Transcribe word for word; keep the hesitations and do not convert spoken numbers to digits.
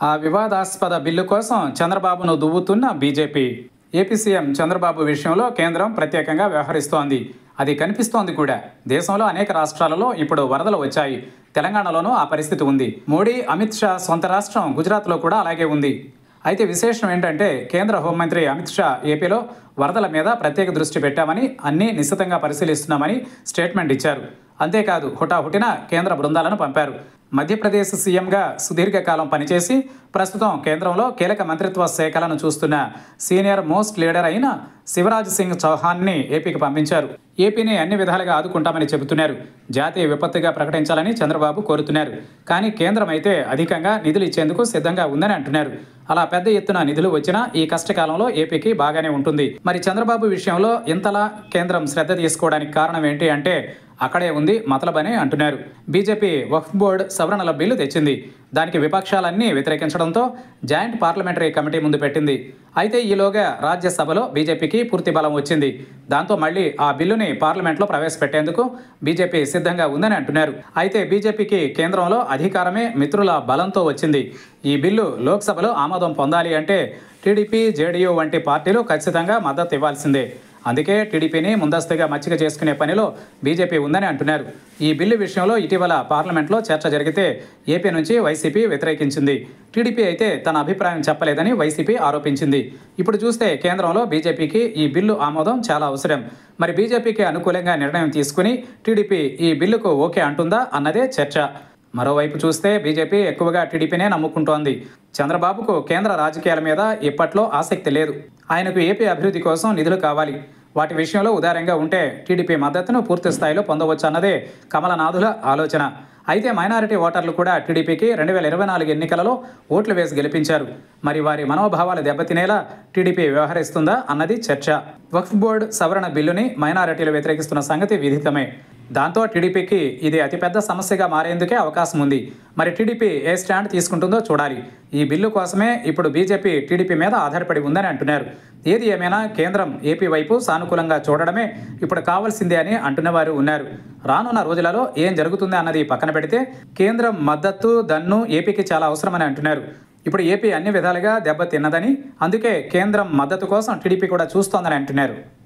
ఆ వివాదాస్పద బిల్లు కోసం చంద్రబాబును దువ్వుతున్న బీజేపీ. ఏపీ సీఎం చంద్రబాబు విషయంలో కేంద్రం ప్రత్యేకంగా వ్యవహరిస్తోంది. అది కనిపిస్తోంది కూడా. దేశంలో అనేక రాష్ట్రాలలో ఇప్పుడు వరదలు వచ్చాయి. తెలంగాణలోనూ ఆ పరిస్థితి ఉంది. మోడీ, అమిత్ షా సొంత రాష్ట్రం గుజరాత్లో కూడా అలాగే ఉంది. అయితే విశేషం ఏంటంటే కేంద్ర హోంమంత్రి అమిత్ షా ఏపీలో వరదల మీద ప్రత్యేక దృష్టి పెట్టామని, అన్నీ నిశితంగా పరిశీలిస్తున్నామని స్టేట్మెంట్ ఇచ్చారు. అంతేకాదు హుటాహుటిన కేంద్ర బృందాలను పంపారు. మధ్యప్రదేశ్ సీఎంగా సుదీర్ఘకాలం పనిచేసి ప్రస్తుతం కేంద్రంలో కీలక మంత్రిత్వ శాఖలను చూస్తున్న సీనియర్ మోస్ట్ లీడర్ అయిన శివరాజ్ సింగ్ చౌహాన్ని ఏపీకి పంపించారు. ఏపీని అన్ని విధాలుగా ఆదుకుంటామని చెబుతున్నారు. జాతీయ విపత్తుగా ప్రకటించాలని చంద్రబాబు కోరుతున్నారు. కానీ కేంద్రం అయితే అధికంగా నిధులు ఇచ్చేందుకు సిద్ధంగా ఉందని అంటున్నారు. అలా పెద్ద ఎత్తున నిధులు వచ్చినా ఈ కష్టకాలంలో ఏపీకి బాగానే ఉంటుంది. మరి చంద్రబాబు విషయంలో ఇంతలా కేంద్రం శ్రద్ధ తీసుకోవడానికి కారణం ఏంటి అంటే అక్కడే ఉంది మతలబని అంటున్నారు. బీజేపీ వక్ఫ్ బోర్డు సవరణల బిల్లు తెచ్చింది. దానికి విపక్షాలన్నీ వ్యతిరేకించడంతో జాయింట్ పార్లమెంటరీ కమిటీ ముందు పెట్టింది. అయితే ఈలోగా రాజ్యసభలో బీజేపీకి పూర్తి బలం వచ్చింది. దాంతో మళ్ళీ ఆ బిల్లుని పార్లమెంట్లో ప్రవేశపెట్టేందుకు బీజేపీ సిద్ధంగా ఉందని అంటున్నారు. అయితే బీజేపీకి కేంద్రంలో అధికారమే మిత్రుల బలంతో వచ్చింది. ఈ బిల్లు లోక్సభలో ఆమోదం పొందాలి అంటే టీడీపీ, జేడీయూ వంటి పార్టీలు ఖచ్చితంగా మద్దతు ఇవ్వాల్సిందే. అందుకే టీడీపీని ముందస్తుగా మచ్చిక చేసుకునే పనిలో బీజేపీ ఉందని అంటున్నారు. ఈ బిల్లు విషయంలో ఇటీవల పార్లమెంట్లో చర్చ జరిగితే ఏపీ నుంచి వైసీపీ వ్యతిరేకించింది. టీడీపీ అయితే తన అభిప్రాయం చెప్పలేదని వైసీపీ ఆరోపించింది. ఇప్పుడు చూస్తే కేంద్రంలో బీజేపీకి ఈ బిల్లు ఆమోదం చాలా అవసరం. మరి బీజేపీకి అనుకూలంగా నిర్ణయం తీసుకుని టీడీపీ ఈ బిల్లుకు ఓకే అంటుందా అన్నదే చర్చ. మరోవైపు చూస్తే బీజేపీ ఎక్కువగా టీడీపీనే నమ్ముకుంటోంది. చంద్రబాబుకు కేంద్ర రాజకీయాల మీద ఇప్పట్లో ఆసక్తి లేదు. ఆయనకు ఏపీ అభివృద్ధి కోసం నిధులు కావాలి. వాటి విషయంలో ఉదారంగా ఉంటే టీడీపీ మద్దతును పూర్తి స్థాయిలో పొందవచ్చు అన్నదే కమలనాథుల ఆలోచన. అయితే మైనారిటీ ఓటర్లు కూడా టీడీపీకి రెండు వేల ఇరవై నాలుగు ఎన్నికలలో ఓట్లు వేసి గెలిపించారు. మరి వారి మనోభావాలు దెబ్బతినేలా టీడీపీ వ్యవహరిస్తుందా అన్నది చర్చ. వక్ఫ్ బోర్డు సవరణ బిల్లుని మైనారిటీలు వ్యతిరేకిస్తున్న సంగతి విదితమే. దాంతో టీడీపీకి ఇది అతిపెద్ద సమస్యగా మారేందుకే అవకాశం ఉంది. మరి టీడీపీ ఏ స్టాండ్ తీసుకుంటుందో చూడాలి. ఈ బిల్లు కోసమే ఇప్పుడు బీజేపీ టీడీపీ మీద ఆధారపడి ఉందని అంటున్నారు. ఏది ఏమైనా కేంద్రం ఏపీ వైపు సానుకూలంగా చూడడమే ఇప్పుడు కావాల్సిందే అని అంటున్నవారు ఉన్నారు. రానున్న రోజులలో ఏం జరుగుతుంది అన్నది పక్కన పెడితే కేంద్రం మద్దతు, దన్ను ఏపీకి చాలా అవసరమని అంటున్నారు. ఇప్పుడు ఏపీ అన్ని విధాలుగా దెబ్బతిన్నదని, అందుకే కేంద్రం మద్దతు కోసం టీడీపీ కూడా చూస్తోందని అంటున్నారు.